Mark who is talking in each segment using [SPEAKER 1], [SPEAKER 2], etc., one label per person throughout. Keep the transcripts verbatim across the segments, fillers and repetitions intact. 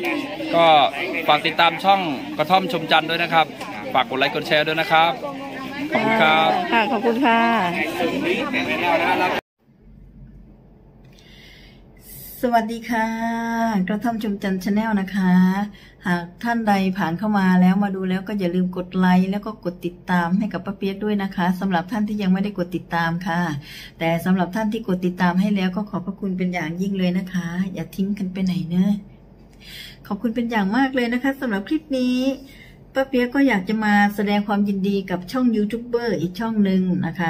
[SPEAKER 1] ก็ฝากติดตามช่องกระท่อมชมจันทร์ด้วยนะครับฝากกดไลค์กดแชร์ด้วยนะครับขอบคุณครับ
[SPEAKER 2] ค่ะขอบคุณค่ะสวัสดีค่ะกระท่อมชมจันทร์ชาแนลนะคะหากท่านใดผ่านเข้ามาแล้วมาดูแล้วก็อย่าลืมกดไลค์แล้วก็กดติดตามให้กับป้าเปียกด้วยนะคะสำหรับท่านที่ยังไม่ได้กดติดตามค่ะแต่สำหรับท่านที่กดติดตามให้แล้วก็ขอบพระคุณเป็นอย่างยิ่งเลยนะคะอย่าทิ้งกันไปไหนเนอะขอบคุณเป็นอย่างมากเลยนะคะสำหรับคลิปนี้ป้าเปียกก็อยากจะมาแสดงความยินดีกับช่องยูทูบเบอร์อีกช่องหนึ่งนะคะ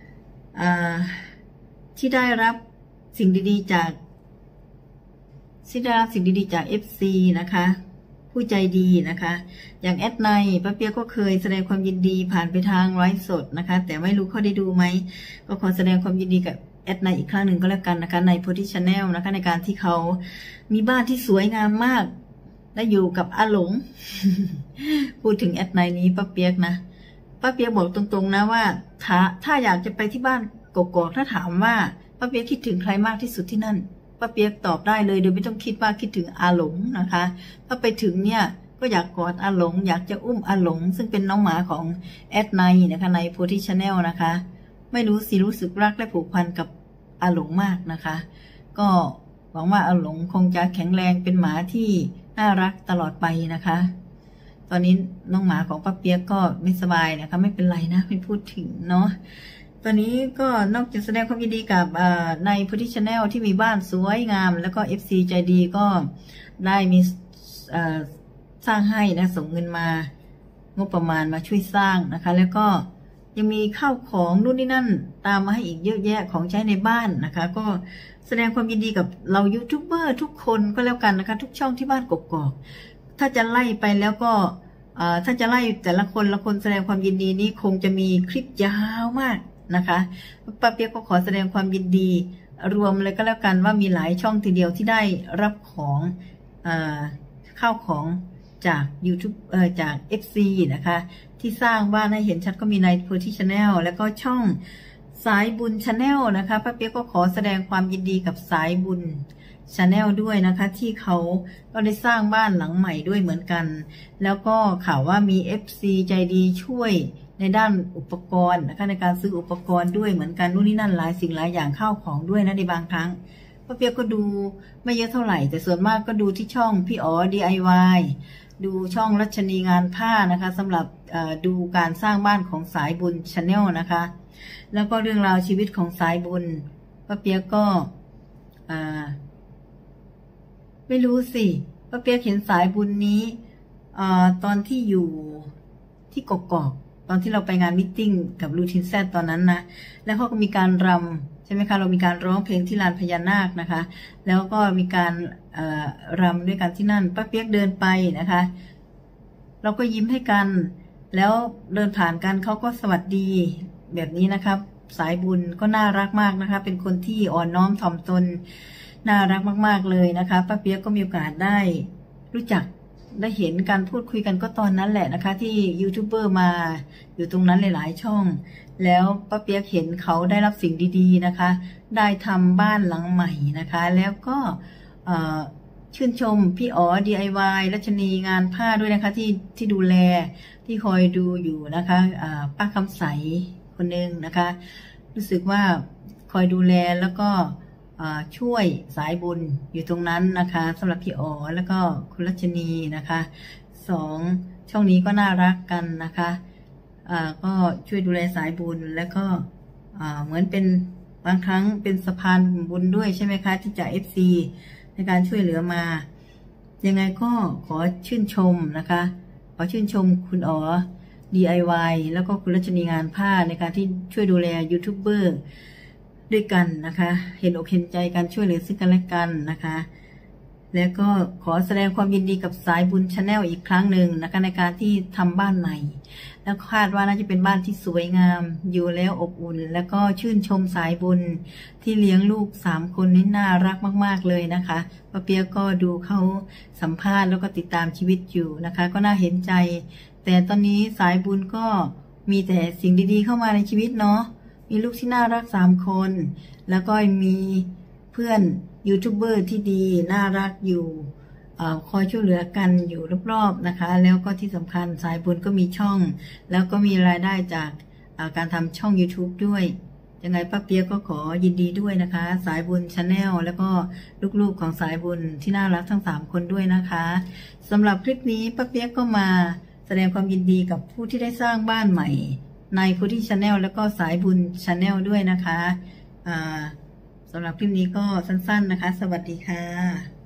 [SPEAKER 2] ที่ได้รับสิ่งดีๆจากที่ได้รับสิ่งดีๆจาก เอฟ ซี นะคะผู้ใจดีนะคะอย่างแอดไนป้าเปียกก็เคยแสดงความยินดีผ่านไปทางไลฟ์สดนะคะแต่ไม่รู้เขาได้ดูไหมก็ขอแสดงความยินดีกับแอดไนอีกครั้งหนึ่งก็แล้วกันนะคะในโพธิชาแนลนะคะในการที่เขามีบ้านที่สวยงามมากและอยู่กับอาหลง พูดถึงแอดไนนี้ป้าเปียกนะป้าเปียกบอกตรงๆนะว่าถ้าถ้าอยากจะไปที่บ้านกกอกถ้าถามว่าป้าเปียกคิดถึงใครมากที่สุดที่นั่นป้าเปียกตอบได้เลยโดยไม่ต้องคิดว่าคิดถึงอาหลงนะคะถ้าไปถึงเนี่ยก็อยากกอดอาหลงอยากจะอุ้มอาหลงซึ่งเป็นน้องหมาของแอดไนนะคะในโพธิชาแนลนะคะไม่รู้สิรู้สึกรักและผูกพันกับอาหลงมากนะคะก็หวังว่าอาหลงคงจะแข็งแรงเป็นหมาที่น่ารักตลอดไปนะคะตอนนี้น้องหมาของป้าเปียกก็ไม่สบายนะคะไม่เป็นไรนะไม่พูดถึงเนาะตอนนี้ก็นอกจากแสดงความยินดีกับในโพธิชาแนลที่มีบ้านสวยงามแล้วก็ เอฟ ซี ใจดีก็ได้มีสร้างให้นะส่งเงินมางบประมาณมาช่วยสร้างนะคะแล้วก็ยังมีข้าวของนู่นนี่นั่นตามมาให้อีกเยอะแยะของใช้ในบ้านนะคะก็แสดงความยินดีกับเรายูทูบเบอร์ทุกคนก็แล้วกันนะคะทุกช่องที่บ้านกกอกถ้าจะไล่ไปแล้วก็ถ้าจะไล่แต่ละคนละคนแสดงความยินดีนี้คงจะมีคลิปยาวมากนะคะป้าเปียกก็ขอแสดงความยินดีรวมเลยก็แล้วกันว่ามีหลายช่องทีเดียวที่ได้รับของข้าวของจาก YouTube เอ่อจาก เอฟ ซี นะคะที่สร้างบ้านให้เห็นชัดก็มีในโพธิชาแนลแล้วก็ช่องสายบุญชาแนลนะคะป้าเปียกก็ขอแสดงความยินดีกับสายบุญชาแนลด้วยนะคะที่เขาก็ได้สร้างบ้านหลังใหม่ด้วยเหมือนกันแล้วก็ข่าวว่ามี เอฟ ซี ใจดีช่วยในด้านอุปกรณ์นะคะในการซื้ออุปกรณ์ด้วยเหมือนกันนู่นนี่นั่นหลายสิ่งหลายอย่างเข้าของด้วยนะในบางครั้งป้าเปียกก็ดูไม่เยอะเท่าไหร่แต่ส่วนมากก็ดูที่ช่องพี่อ๋อ ดี ไอ วาย ดูช่องรัชนีงานผ้านะคะสำหรับดูการสร้างบ้านของสายบุญชาแนลนะคะแล้วก็เรื่องราวชีวิตของสายบุญป้าเปียกก็ไม่รู้สิป้าเปียกเห็นสายบุญนี้ตอนที่อยู่ที่กกอกตอนที่เราไปงานมิทติ้งกับลูทินแซดตอนนั้นนะแล้วเขาก็มีการรำใช่ไหมคะเรามีการร้องเพลงที่ลานพญานาคนะคะแล้วก็มีการรำด้วยกันที่นั่นป้าเปียกเดินไปนะคะเราก็ยิ้มให้กันแล้วเดินผ่านกันเขาก็สวัสดีแบบนี้นะครับสายบุญก็น่ารักมากนะคะเป็นคนที่อ่อนน้อมถ่อมตนน่ารักมากๆเลยนะคะป้าเปียกก็มีโอกาสได้รู้จักได้เห็นการพูดคุยกันก็ตอนนั้นแหละนะคะที่ยูทูบเบอร์มาอยู่ตรงนั้นหลายๆช่องแล้วป้าเปียกเห็นเขาได้รับสิ่งดีๆนะคะได้ทำบ้านหลังใหม่นะคะแล้วก็ชื่นชมพี่อ๋อ ดี ไอ วาย รัชนีงานผ้าด้วยนะคะที่ที่ดูแลที่คอยดูอยู่นะคะป้าคำใสคนหนึ่งนะคะรู้สึกว่าคอยดูแลแล้วก็ช่วยสายบุญอยู่ตรงนั้นนะคะสำหรับพี่อ๋อแล้วก็คุณรัชนีนะคะสองช่องนี้ก็น่ารักกันนะคะก็ช่วยดูแลสายบุญแล้วก็เหมือนเป็นบางครั้งเป็นสะพานบุญด้วยใช่ไหมคะที่จาก เอฟ ซี ในการช่วยเหลือมายังไงก็ขอชื่นชมนะคะขอชื่นชมคุณอ๋อ ดี ไอ วาย แล้วก็คุณรัชนีงานผ้าในการที่ช่วยดูแลยูทูบเบอร์ด้วยกันนะคะเห็นอกเห็นใจกันช่วยเหลือซึ่งกันและกันนะคะแล้วก็ขอแสดงความยินดีกับสายบุญชาแนลอีกครั้งหนึ่งนะคะในการที่ทำบ้านใหม่แล้วคาดว่าน่าจะเป็นบ้านที่สวยงามอยู่แล้วอบอุ่นแล้วก็ชื่นชมสายบุญที่เลี้ยงลูกสามคนนี้น่ารักมากๆเลยนะคะป้าเปียกก็ดูเขาสัมภาษณ์แล้วก็ติดตามชีวิตอยู่นะคะก็น่าเห็นใจแต่ตอนนี้สายบุญก็มีแต่สิ่งดีๆเข้ามาในชีวิตเนาะมีลูกที่น่ารักสามคนแล้วก็มีเพื่อนยูทูบเบอร์ที่ดีน่ารักอยู่เอ่อคอยช่วยเหลือกันอยู่รอบๆนะคะแล้วก็ที่สำคัญสายบุญก็มีช่องแล้วก็มีรายได้จากการทำช่อง YouTube ด้วยยังไงป้าเปียกก็ขอยินดีด้วยนะคะสายบุญ Channel แล้วก็ลูกๆของสายบุญที่น่ารักทั้งสามคนด้วยนะคะสำหรับคลิปนี้ป้าเปียกก็มาแสดงความยินดีกับผู้ที่ได้สร้างบ้านใหม่ในพุทธิ Channel แล้วก็สายบุญ Channel ด้วยนะคะสำหรับคลิปนี้ก็สั้นๆนะคะสวัสดีค่ะ